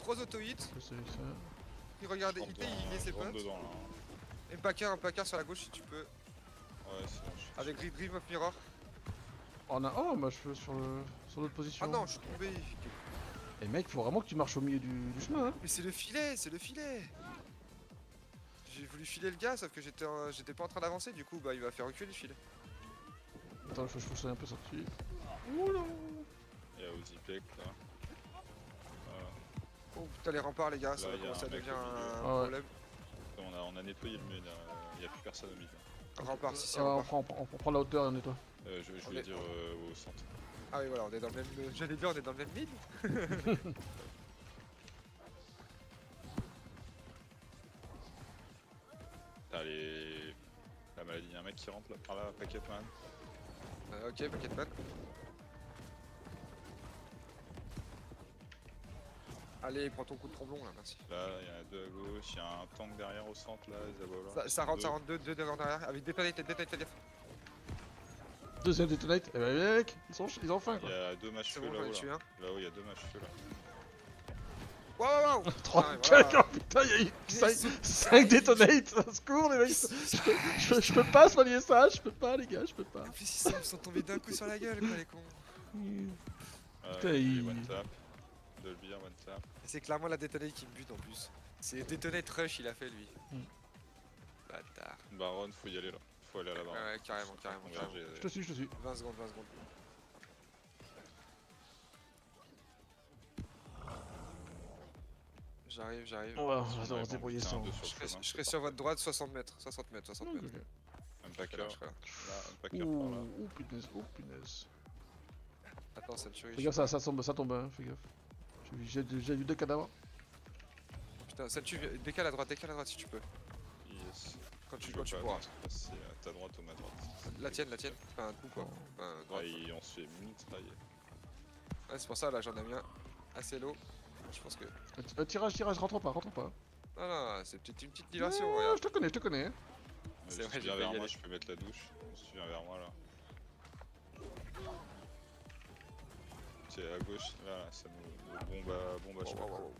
3 auto-hits. C'est ça. Il regarde, il met ses potes. dedans là. Et un packer sur la gauche si tu peux. Ouais, c'est bon. Avec Dream of Mirror. Oh, bah je fais sur l'autre position. Ah non, je suis tombé. Et mec, faut vraiment que tu marches au milieu du chemin. Hein. Mais c'est le filet, c'est le filet. J'ai voulu filer le gars, sauf que j'étais pas en train d'avancer, du coup bah il va faire reculer le filet. Attends, je sois un peu sorti. Oula. Il y a Ozipek là. Oh putain les remparts les gars, ça Là, va y a commencer à un mec devenir au milieu. un problème. On a nettoyé le mid, il n'y a plus personne au mid. Rempart, si c'est on rempart. prend la hauteur et on nettoie. Je voulais dire au centre. Ah oui voilà, on est dans le même... J'allais dire on est dans le même mid. Allez, la maladie, y'a un mec qui rentre là par là, Packetman. Ok, Packetman. Allez, prends ton coup de tromblon là, merci. Là, il y en a deux à gauche, il y a un tank derrière au centre là, Zabola. Ça rentre deux devant derrière, avec détonate, fais gaffe. Deuxième détonate. Eh ben mec, ils ont faim Il quoi. y a deux matchs C'est feu bon, j'en ai là-haut tué là. un. Là-haut, il y a deux matchs feu là. Waouh waouh. 3 Ah, quelqu'un, voilà. putain, il y a eu Mais 5 détonates. Au secours les mecs. Je peux pas soigner ça, je peux pas les gars, je peux pas. En plus ils me sont tombés d'un coup sur la gueule quoi les cons. Putain, Il one tap. Dolby one tap. C'est clairement la détonate qui me bute en plus. C'est détonate rush il a fait lui. Bâtard. Baron, faut y aller là. Faut aller à la barre. Ouais carrément. Je te suis. 20 secondes. J'arrive. On va se débrouiller sans. Je serai sur votre droite 60 mètres. Un packer Là, là, je serai là. un packer par là. Oh punaise. Attends, ça me tue. Fais gaffe, ça tombe, hein, fais gaffe. J'ai vu 2 cadavres. Putain, ça tue. Décale à droite si tu peux. Yes. Quand tu Je vois pourras. pas, c'est à ta droite ou ma droite. La tienne. Enfin, un coup quoi. Enfin, droite. Ah, on se fait mitrailler. Ouais, c'est pour ça là, j'en ai mis un assez low. Je pense que. Tirage, rentre pas. Non, c'est une petite diversion. Ouais, Regarde. je te connais. C'est vrai, Si tu j'ai viens failli vers y moi, aller. je peux mettre la douche. Si tu viens vers moi là. C'est à gauche, là, ça nous bombe à chaque fois.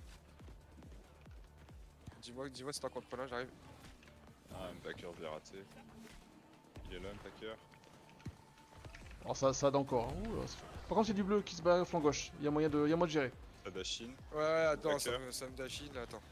Dis-moi si t'en comptes pas là, j'arrive. Ah, un packer, je l'ai raté. Il est là, un packer. Alors ça d'encore. Par contre, c'est du bleu qui se bat flanc gauche. Il y a moyen de gérer. Ça dashin. Ouais, attends, Packer. ça me dashine là, attends.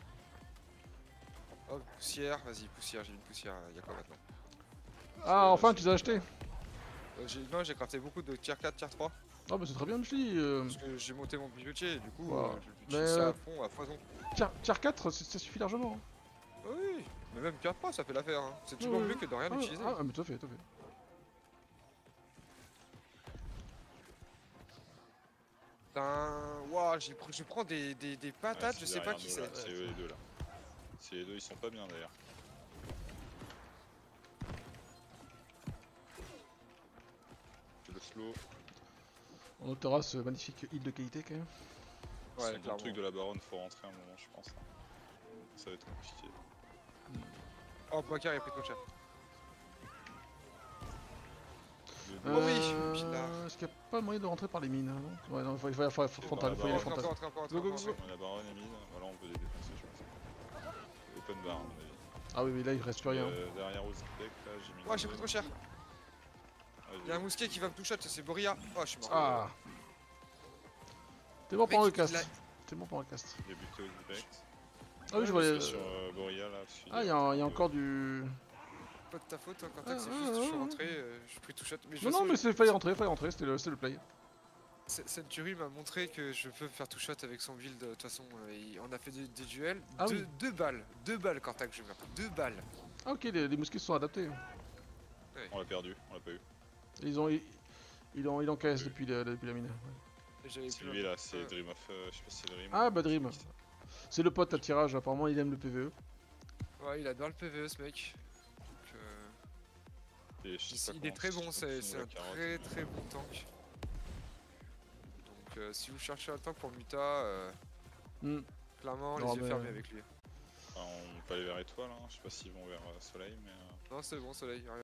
Hop, poussière, vas-y, poussière, j'ai une poussière, y'a quoi maintenant? Ah, enfin, tu les as achetés. Non, j'ai crafté beaucoup de tier 4, tier 3. Ah, bah c'est très bien, je te dis. Parce que j'ai monté mon bibliotier, et du coup, Wow. je l'utilise ça à fond, à foison. Tier 4, ça suffit largement. Hein. Oui, mais même tier 3, ça fait l'affaire. Hein. C'est toujours mieux que de rien utiliser. Ah, mais tout à fait. Putain, waouh, je prends des patates, je sais pas qui c'est. C'est eux les deux là. C'est les deux, ils sont pas bien d'ailleurs. C'est le slow. On notera ce magnifique heal de qualité quand même. Ouais, C'est le clairement. truc de la baronne, faut rentrer un moment, je pense. Ça va être compliqué. Oh, Poker, il a pris trop cher. Le Oh oui, Pina. Est-ce qu'il n'y a pas moyen de rentrer par les mines hein? Ouais, non, il faut frontal, il faut y aller frontal. Rentre. La baronne est mine, voilà, on peut les défoncer, je pense. Open bar, à mon avis. Ah oui, mais là il reste plus rien. Derrière Ozipek, là, j'ai mis. Ouais, j'ai pris trop cher. Y'a un mousquet qui va me toucher, c'est Boria. Oh, je suis mort. Ah. T'es bon pour un recast. J'ai buté Ozipek. Ah oui, je vois. Sur Boria là. Ah, il y a encore du. Pas de ta faute, hein, quand c'est juste je suis rentré, j'ai pris tout shot. Non, mais il fallait rentrer, c'était le play. Century m'a montré que je peux faire tout shot avec son build. De toute façon, on a fait des duels. Ah oui. 2 balles quand je meurs. 2 balles. Ah, ok, les mousquets se sont adaptés. Ouais. On l'a perdu, on l'a pas eu. Ils ont KS depuis la mine. C'est lui là, c'est Dream of. Je sais pas si c'est Dream. Ah, bah Dream. C'est le pote à tirage, apparemment il aime le PVE. Ouais, il adore le PVE ce mec. Il est très bon, c'est un très bon tank. Donc si vous cherchez un tank pour Muta, clairement les yeux fermés avec lui. On peut aller vers Étoile, hein. Je sais pas s'ils vont vers Soleil, mais. Non, c'est bon, Soleil.